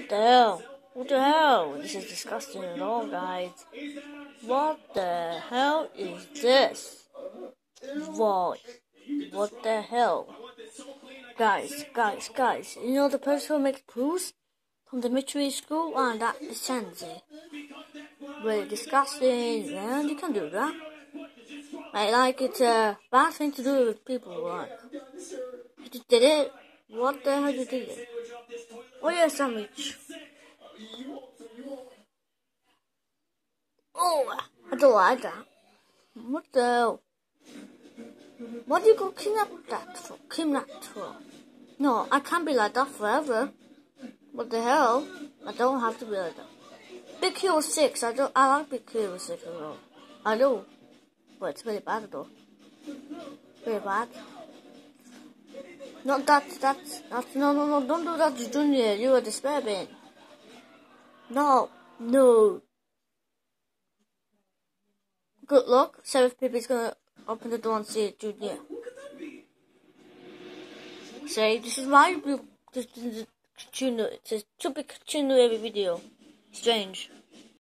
What the hell? What the hell? This is disgusting at all, guys. What the hell is this? What? What the hell? Guys, you know the person who makes poos from the military school? Ah, that is Sensi. Really disgusting, and you can do that. It's a bad thing to do with people, like. You just did it. What the hell you did it? Oh yeah, sandwich. Oh, I don't like that. What the hell? What do you go kidnap that for? No, I can't be like that forever. What the hell? I don't have to be like that. Big Hero 6, I like Big Hero 6 as well. I do. But it's very bad though. Very bad. No, that's no, don't do that to Junior. You are disturbing. No. Good luck. Sheriff Pippi's gonna open the door and see Junior. Say, this is my Junior. It says, to be Junior every video. Strange.